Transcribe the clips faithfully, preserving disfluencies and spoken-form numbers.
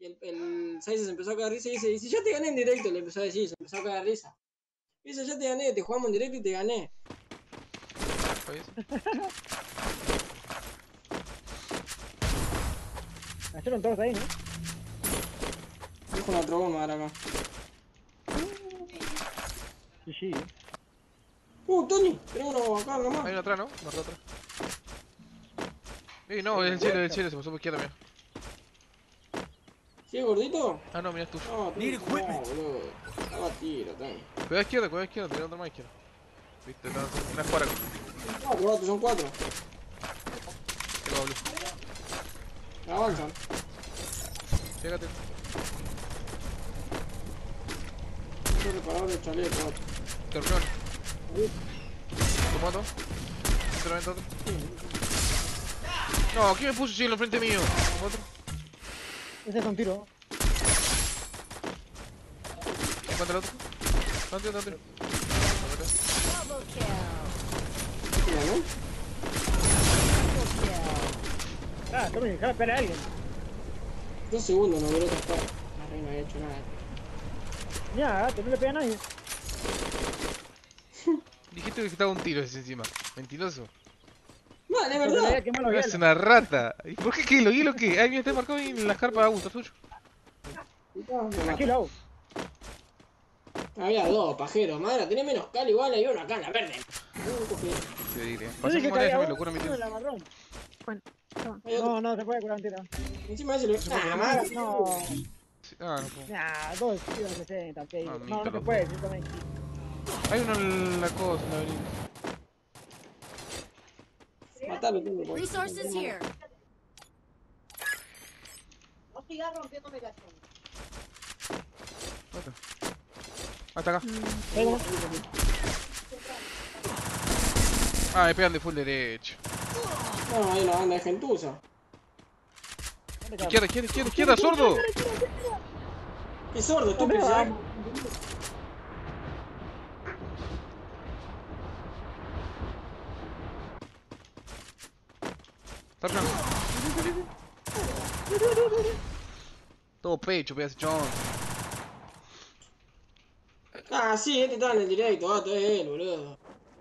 Y el, el Saiza se empezó a cagar risa y dice, y si ya te gané en directo, le empezó a decir, se empezó a cagar risa. Y dice, ya te gané, te jugamos en directo y te gané. Cayeron todos ahí, ¿no? Dejo una trobón ahora acá. Sí, sí. Uh, Tony, tenemos uno acá nomás. Hay uno atrás, ¿no? Marcó atrás. Ey, no, es el cielo, es el cielo, se pasó por izquierda, mira. ¿Sí, gordito? Ah, no, mira, es tuyo. No, Tony, no, boludo. Estaba tiro, Tony. Cuidado a izquierda, cuidado a izquierda, tenía otro más a izquierda. Viste, no, una es para acá. Cuatro, cuatro, son cuatro. Tengo blue. Avanzan. Pégate. Estoy reparador de chaleco. Campeón. Tomando. Otro, otro. No, ¿quién me puso cielo enfrente mío? Otro. Ese es un tiro. Encuentra el otro. No, tío, no, tío. Ah, Tommy, déjame pegar a alguien. Dos segundos, no duró estar. La reina no había hecho nada. Ya, Tommy no le pega a nadie. Dijiste que estaba un tiro ese encima. Mentiroso. Vale, es verdad. Es una rata. ¿Y por qué Kilo? ¿Hilo qué? Ay, mira, está marcado ahí en las carpas de Augusto, suyo. Aquí lo hago. Había dos, pajero. Madre, tenés menos cal igual, hay uno acá en la verde. Se diría. Yo Pasé dije con que ella, había me lo cura mi uno tiro. en la marrón. Bueno, toma. No, no, se puede curar entera. Encima ese lo... Ah, madre. No. Ah, no puedo. Nah, dos tiros sesenta, ok. Ah, No, no mito, se loco. puede, yo también. Hay uno en la cosa, en la avenida. Matalo, tengo por... Resources here. No sigas rompiéndome la zona. Otro. Hasta acá. Venga. Ah, me pegan de full derecho. No, hay una banda de gentuza. Izquierda, izquierda, izquierda, izquierda, sordo. Qué sordo, estúpido. ¿sabes? Está arriba. Todo pecho, pedazo de chon. Ah, sí, este estaba en el directo, gato, es él, boludo.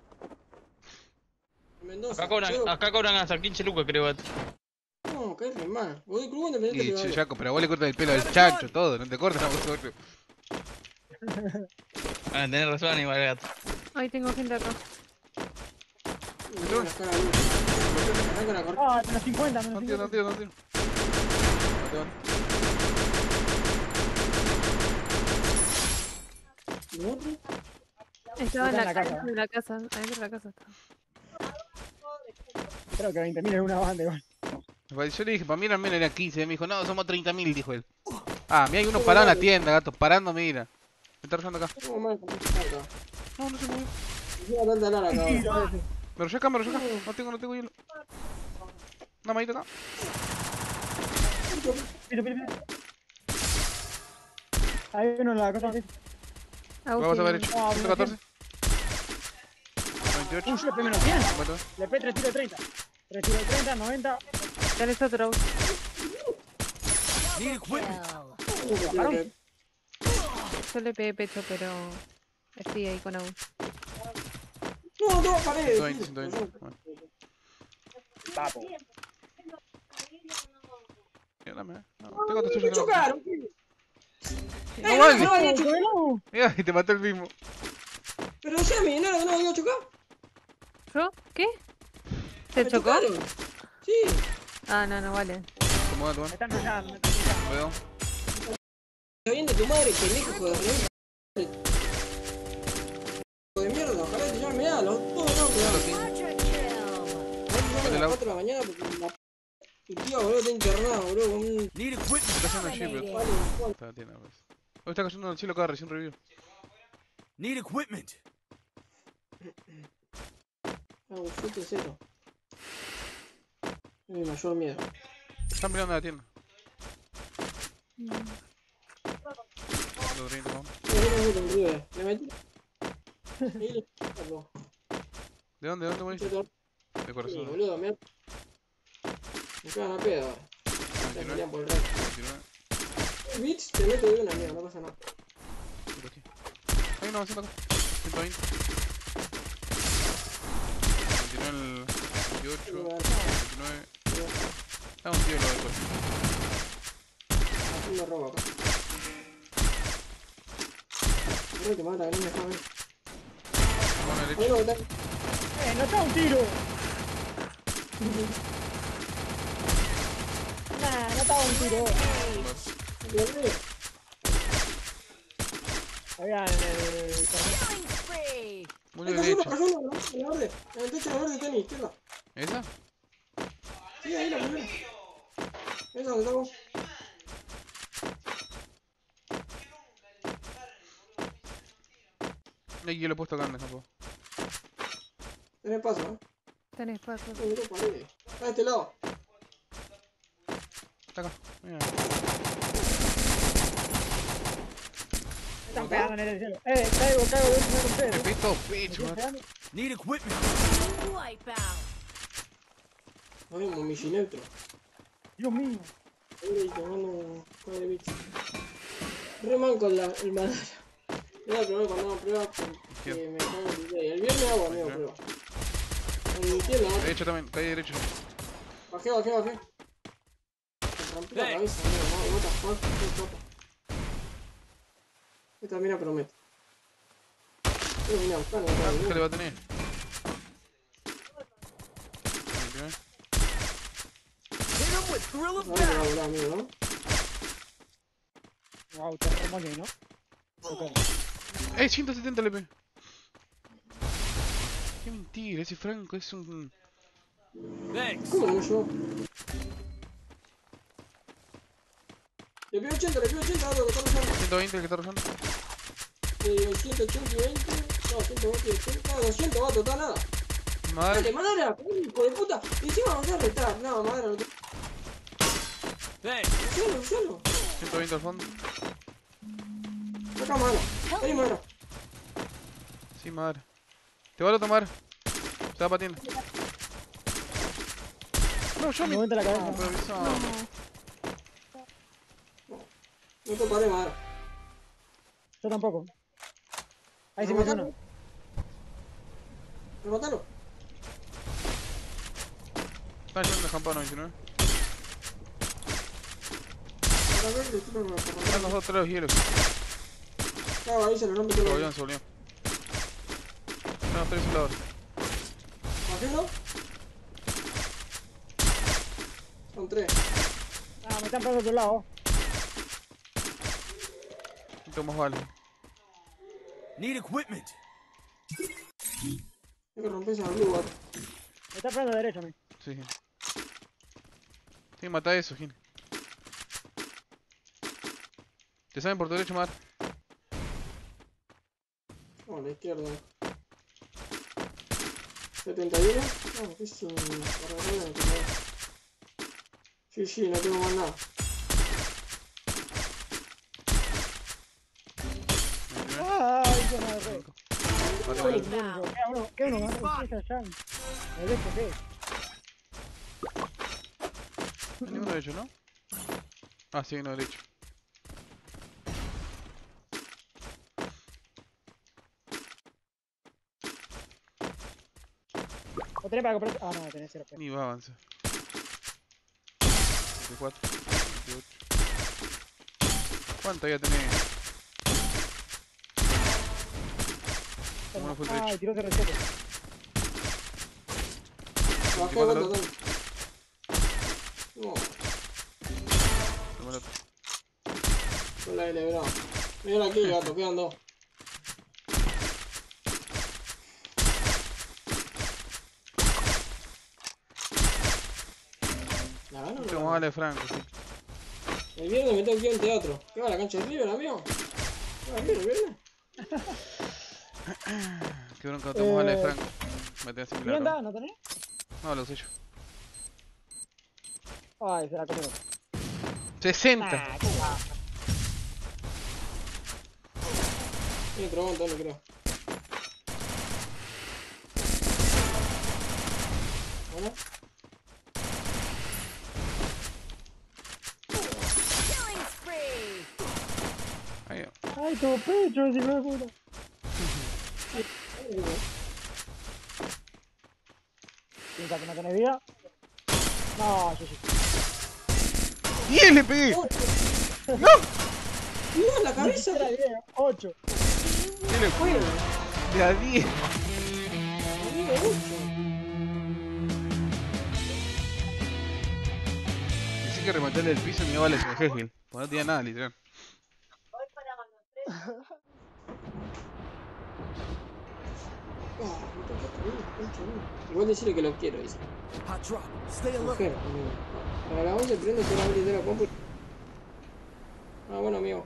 Mendoza. Acá cobran, Yo- acá cobran hasta quince lucas, creo. Gato. No, que es re mal. Vos de club independiente Y le vale. Chaco, pero a vos le cortas el pelo al chancho, todo, no te cortas a vosotros. Ah, tenés razón, igual, gato. Ahí tengo gente acá. Me tengo las caras duras. Arranca la corta. Ah, menos cincuenta, menos No tiro, no cincuenta. tiro, no tiro. No te van. ¿Y otro? Estaba en Está la, en la casa, casa. en la casa, adentro de la casa estaba. Creo que veinte mil es una banda igual. Yo le dije, para mí al menos eran quince. Y me dijo, no, somos treinta mil, dijo él. Ah, mira, hay uno parado en la tienda, gato, parando, mira. Me está rozando acá. ¿Cómo mal con esta carta? No, no se movió. Lleva tanta lara acá ahora. Me rollé acá, me rollé acá. No tengo, no tengo hielo. Una manita acá. Pito, pito, pito. Hay uno en la cosa. Vamos a ver hecho. Ah, ciento catorce. veintiocho. Un le P menos cien. Bueno, Le P tres tiro treinta. tres tiro treinta, noventa. Tenés otro. Parón. Yo le pegué pecho, pero estoy ahí con Agus. No, dos paredes. ciento veinte, ciento veinte. Bueno. Papo. Mira, dame, eh. No, tengo otro Me suyo. chocaron. No Eh, vale. no había chocado. No, Mira, y te mató el mismo. Pero Sammy, no, no había chocado. ¿Yo? ¿Qué? ¿Te Me chocó? chocaron. Sí. Ah, no, no vale. ¿Cómo va, tu me mano? están rayando, me están rayando. Veo. Está bien de tu madre, pendejo, hijo de re. Hijo de mierda, ojalá te llamen, mirá, los dos no, cuidado. Quadra kill. A las cuatro de la mañana porque la... Tu tío, boludo, está internado, boludo, con un... Está haciendo el chip, pero... palo en el culo. Está, tiene, pues. Hoy está cayendo en el cielo acá, recién revivió. Need equipment. Ah, un chute cero. Es mi mayor miedo. Están mirando a la tienda. Lo treinta, vamos. Le metí. Ahí le saco. ¿De dónde? ¿De dónde moriste? Sí, De corazón. boludo, me... Me cagan a pedo ahora. Me veintinueve. pelean por el resto. veintinueve. Bits, te meto de una mierda, no pasa nada. Ahí no, haciendo acá. ciento veinte. Continúa el veintiocho, veintinueve. Ah, un tío lo de después. Haciendo robo acá. Creo que mata, que no me deja ver. Vamos a la Ahí derecha. lo boté. ¡Eh, no está un tiro! Nah, no estaba un tiro. Había en el... Killing spree. Muy Ahí cayó uno, derecha. cayó uno, ¿no? En la verde. En el techo de la verde, tenis, izquierda. ¿Esa? Sí, ahí la primera. Esa donde estamos. Ahí yo lo he puesto acá, no puedo. Tenés paso, ¿eh? Tenés paso. Uy, mira, pared. Está de este lado. Está acá. Mira. Están pegando en el cielo. Eh, caigo, caigo, voy a comer un Me pedo. pito, bitch, man. Need equipment. Wipeout. Ay, un michi neutro. Dios mío. Ahí tomando un par de bits. Re man con la, el madera. Era el primero cuando hago pruebas porque me pongo el delay. El viernes hago amigo prueba. En mi tienda, ¿no? Derecho también, caí derecho. Bajé, bajé, bajé. Me rompí la cabeza, amigo, no, what the fuck, qué chapa. Esta mina promete. Quiero venir a buscar, no Ah, tengo ¿qué le ninguno. va a tener? veintinueve. Hit him with thrill of No, no va a battle. volar, amigo, ¿no? Wow, te remoñé, ¿no? Ok. ¡Eh! ciento setenta le pe. Qué mentira, ese Franco es un... Thanks. ¿Cómo no yo? Le pido ochenta, le pido ochenta, algo que está pasando. ciento veinte el que está rozando. Eh, ciento ochenta y veinte. No, ciento veinte y ochenta. doscientos vatos, está nada. Madre. Dale, madera, hijo de puta. Y encima vamos a retar. No, madera, no te. Thanks. Luciano, Luciano. ciento veinte al fondo. Acá, madera. Vení, madera. Sí, madre. Te va a tomar. Se va patiendo. No, yo Me me... vuelta la cabeza. No, pero avisá. No te paré, madera. Yo tampoco. Ahí se ¿Me me hace mataron? uno. ¿Me mataron? Está yendo de campana veintinueve. Para ver, disculpa, me Están mataron. los dos, tres los hielos. Claro, ahí se le rompe Se todo. volvieron, se volvieron. Están los tres soladores. ¿Bajelo? Son tres. Ah, me están pegando de otro lado. Necesito más balas. Need equipment. Hay que romper esa blue, gato. Me están pegando de derecha, a mí. Sí, Gine. Tienes que matar eso, Gine. Te saben por tu derecho, Mar. No, a la izquierda. setenta y uno. No, que es un cargador de cargador. Sí, sí, no tengo más nada. Ay, qué madre. Vale, vale. Wipeout. Queda uno, queda uno, ¿no? Empieza ya. El derecho, ¿qué? No hay ninguno derecho, ¿no? Ah, sí, hay uno derecho. ¿O tenés para comprar? Ah, no, tenés cero. Ni va a avanzar. veinticuatro, veintiocho. ¿Cuánto ya tenés? Uno fue el Ay, derecho. tiró cero siete. Bajé, ¿Cuánto gato, lo- dale. No, Toma el otro. con la L, bravo. Mira aquí, gato, quedan dos. La gano, No no. tengo más balas de Franco, sí. El viernes me tengo que ir a un teatro. ¿Qué va a la cancha de River, amigo? ¿Qué va a River, el viernes? Qué bronca, no tengo más balas de Eh, Franco. Me tenés ¿Bien similar. da? ¿No tenés? No, lo sé yo. Ay, se la comieron. sesenta. Ah, qué baja. Tiene dragón, no creo. ¿Hola? Killing spree. Ay, tu pecho, si me puta. Piensa que no tenés vida. No, sí, sí. ¡diez le pegué! ¡No, en la cabeza! Era diez, ocho. ¿Qué le fue? De a diez. Amigo, ocho. Decí que rematarle el piso y me iba a la S M G, pues no tenía nada, literal. Ah, me toca también, concha mía. Igual decirle que lo quiero, dice. Hot drop. Stay alert. Mujer, amigo. Para la once prendo que la abrir de la compu. Ah, bueno, amigo.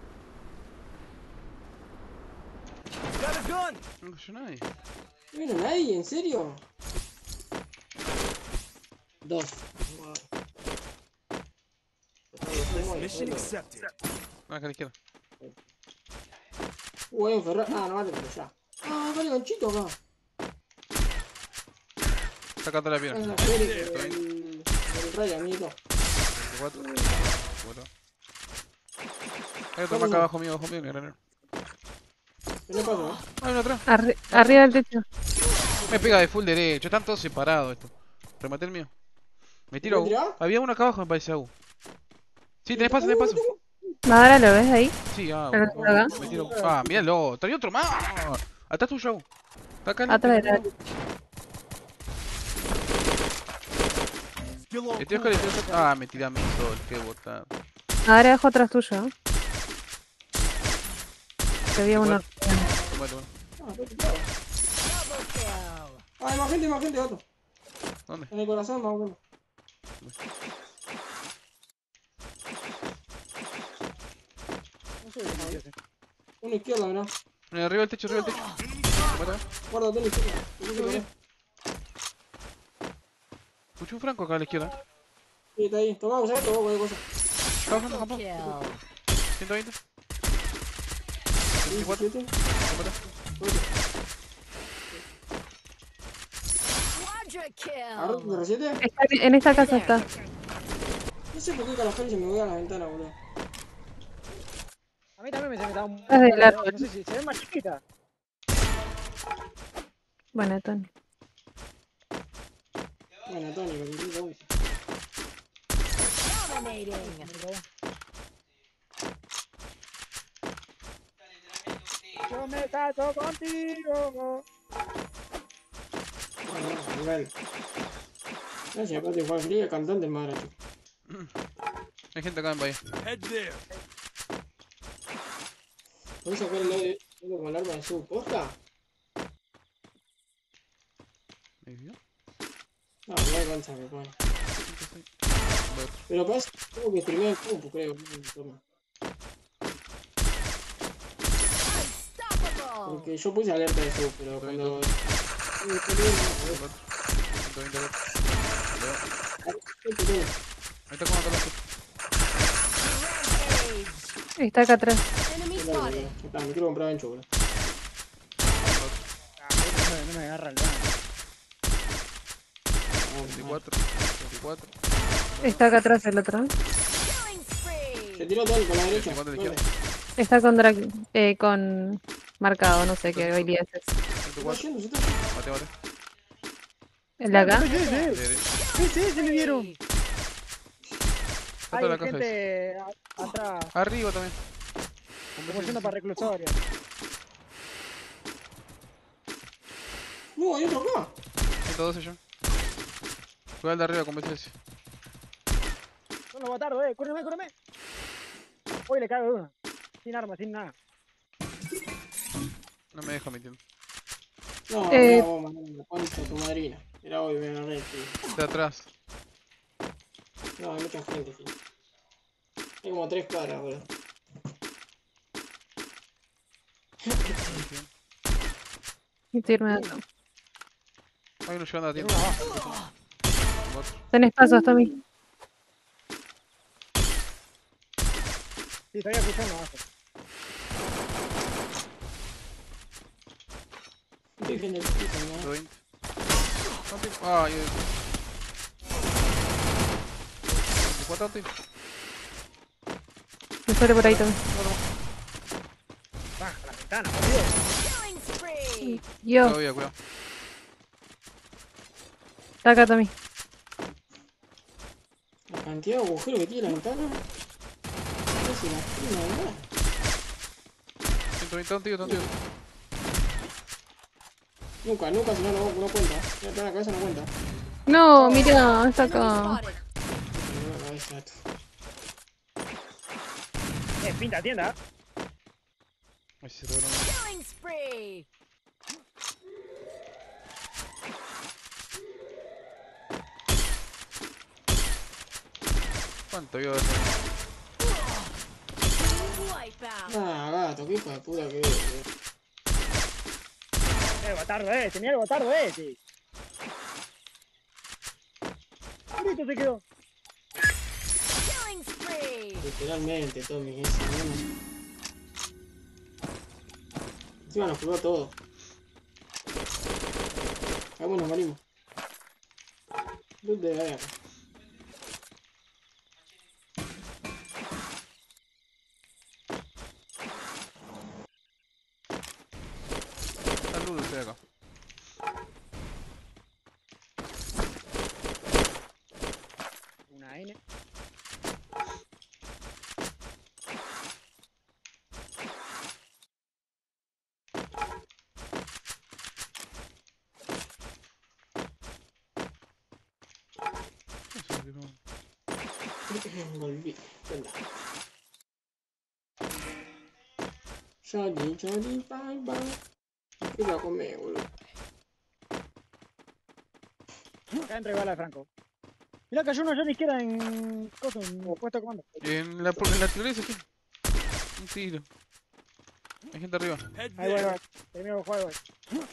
Got a gun. No cayó nadie. ¿No vino nadie? ¿En serio? Dos. Mission accepted. Ah, acá a la izquierda. Uh, hay un Ferrari. Ah, no vale, pero ya. Ah, acá hay ganchito acá. Sácate la Ah, pierna. la Fede, el, el rayo, amiguito. veinticuatro. veinticuatro. Hay otro más acá abajo mío, abajo mío, granero. ¿Qué le pasó? Hay uno atrás. Arri- arriba del techo. Me pega de full derecho, están todos separados esto. Rematé el mío. Me tiro a ¿Me U. tirás? Había uno acá abajo, me parece a U. Sí, tenés paso, tenés paso. Madara, ¿lo ves ahí? Sí, ah, Pero U. acá. Me tiro. Ah, míralo, trae otro más. Atrás tuyo, A U. Está acá en el- Atrás de la... Still on Estoy Oscar, estoy Oscar. Ah, me tiré a mí solo, qué botada. Madara dejo atrás tuyo. Que había uno. Toma, toma. Ah, estoy picado. Ah, hay más gente, hay más gente, gato. ¿Dónde? En el corazón, más o menos. No sé qué me dice. Uno izquierda, mirá. Eh, arriba del techo, arriba del techo. Toma, toma. Guarda, ten izquierda. Tenés que correr. Escuché un franco acá a la izquierda. Sí, está ahí. Tomá, usá esto, vos, cualquier cosa. Está bajando, Japón. Kill. ciento veinte. diecisiete. Toma, toma. Quadra ¿Agarró kill. tu R siete? Está en esta casa está. No sé por qué Calafari se me voy a la ventana, boludo. A mí también me se me da un... Ah, del árbol. No sé si se ve más chiquita. Bueno, Tony. Bueno, Tony, con tu gusto. Dominating. Yo me caso contigo. Bueno, nivel. No sé, aparte Juan Frío, cantante es madre, chico. Hay gente acá en Bahía. Head there. ¿Puedes sacar el audio con el arma de su posta? ¿Me vio? No, no hay cancha, me pone. Pero parece que tengo que streamear el compu, creo. Toma. Unstoppable. Porque yo puse alerta de sub, pero cuando... Ahí está con la cabeza. Rampage. Está acá atrás. Enemy spotted. Está, me quiero comprar ancho, boludo. No me, no me agarra el daño. veinticuatro. veinticuatro. Está acá atrás el otro. Killing spree. Se tiró todo con la derecha. veinticuatro de ¿Dónde? izquierda. Está con drag... Eh, con... Marcado, no sé qué habilidad es. Se está veinticuatro. yendo, se está yendo. Mate, mate. ¿El de acá? Sí, sí, sí. Derecha. Sí, sí, se me dieron. Está Hay toda la caja esa. gente a- atrás, Arriba también. como yendo para reclusorio. No, hay otro acá. ciento doce yo. Juega al de arriba con B C S. No lo botardo, eh. Córreme, córreme. Hoy le cago de una. Sin arma, sin nada. No me deja mi tiempo. No, Eh. era vos, mandame la concha de tu madrina. Era hoy, me agarré, tío. Está atrás. No, hay mucha gente, tío. Hay como tres cuadras, boludo. Y tirme de acá. Hay uno llevando a Tiene tiempo. una baja. Tenés pasos, Tommy. Sí, estaría escuchando abajo. Estoy en el piso, ¿no? ciento veinte. Ah, y... veinticuatro antes. Me sale por ahí también. Baja la ventana, por Dios. Killing spree. Yo, Cuidado, cuidado. está acá Tommy. La cantidad de agujeros que tiene la ventana. No se imagina nada. ciento veinte, un tío, un tío. Nunca, nunca, si no, no, no cuenta. Si no te da la cabeza, no cuenta. No, mira, está Enemy acá. spotted. Me da la cabeza esto. Eh, pinta tienda. Ay, se cerró la- Killing spree. ¿Cuánto yo? Wipeout. Ah, gato, qué hijo de puta que es. Eh, batardo ese, mira el batardo ese. Listo se quedó. Killing spree. Literalmente, Tommy, ese, ¿no? Encima nos jugó todo. Vamos, nos morimos. Luz de la guerra. Saludos, estoy acá. Una N. Volví. Venga. Johnny, Johnny, bye bye. ¿Qué va a comer, boludo? Acá entra bala de Franco. Mirá, cayó uno allá a la izquierda en. Coso, en puesto de comando. En la, en la tirolesa, sí. Un tiro. Hay gente arriba. Head Ahí voy, there. voy. Termino el juego, voy.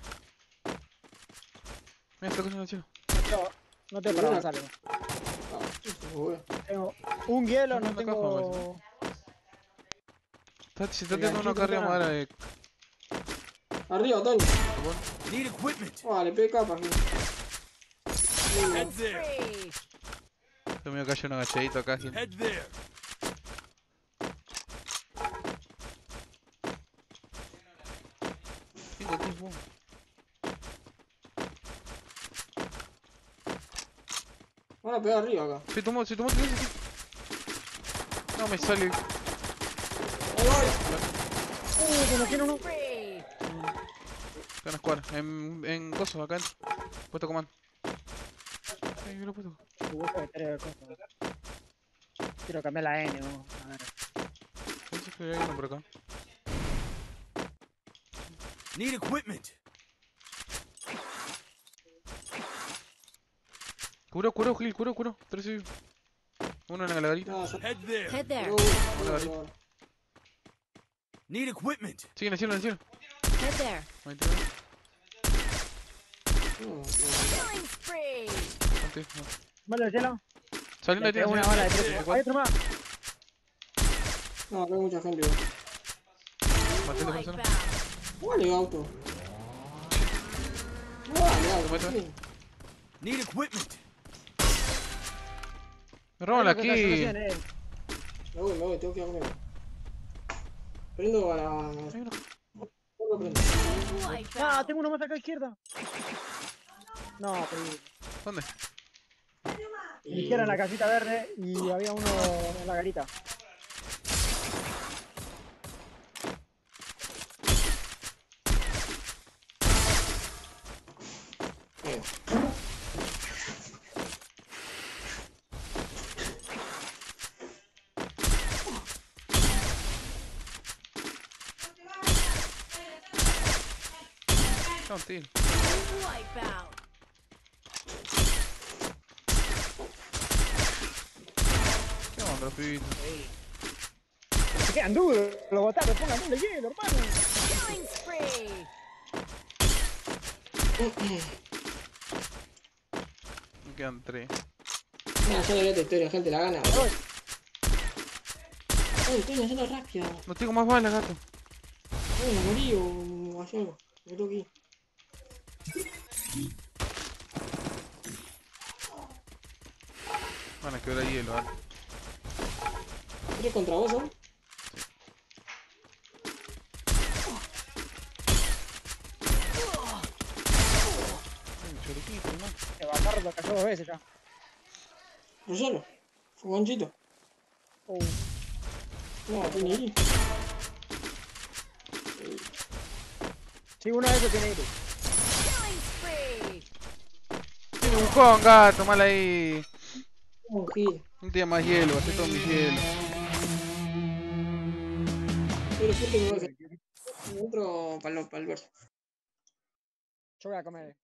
Mira, está cogiendo el chico. No, no tengo para avanzar. eh. Ah, eso, boludo. Tengo un hielo, no Una caja, tengo. Está, se está tirando uno acá arriba, Enganchito, madre. Arriba, Tony. Need equipment. Vale, P K para que. Head there. Spree. Yo me cayó un agachadito acá, gente. Head there. Tengo tiempo. Van a pegar arriba acá. Se tomó, se tomó tirolesa, sí. No me sale. Ahí voy. Uh, me imagino uno. Spree. Está en squad. En, en coso, acá. Puesto comando. Ay, me lo puesto. Uh, esto es tres cosas. Quiero cambiar la N, ¿no? A ver. Parece que hay uno por acá. Need equipment. Curó, curó, Gil, curó, curó. Tres y... Uno en la galería. No, ya. Head there. Head there. No, Hola, Gary. no, no. Need equipment. Sí, en el cielo, en el cielo. Head there. Ahí te veo. No, no. Killing spree. Ponte, no. Vale, del cielo. Saliendo Le ahí, pego tiene una bala de tres. Hay otro más. No, acá hay mucha gente. igual. Maté a la persona. Wipeout. Vale, auto. No vale, auto. Muestra. Sí. Need equipment. Me roban Hay uno que está aquí. haciendo cien, eh. Me voy, me voy, tengo que ir a comer. Prendo a la. Hay uno. ¿Cómo lo prendo? Ah, Wipeout. tengo uno más acá a la izquierda. No, perdí. ¿Dónde? A la izquierda en la casita verde y había uno en la garita. Eh, No, tío. Wipeout. ¿Qué onda, pibito? Se quedan duros. Los botados, pongan un de hielo, hermano. Killing spree. Me quedan tres. No, ya le vi esta historia, gente, la gana. Voy. Ay, estoy haciendo rápido. No tengo más balas, gato. Ay, me morí o hacía algo. Me tengo que ir. Van a quebrar hielo, gato. ¿Tres contra vos, son? Se va a tarde, cayó dos veces ya. Yo solo. Fogonchito. Uh, No, tiene ir. sí, uno de esos tiene iris. Killing spree. Tiene un con, gato, mal ahí. Un gil. No tiene más hielo, hace todo mi hielo. Pero fuerte que me voy a hacer. Otro para el verso. Yo voy a comer.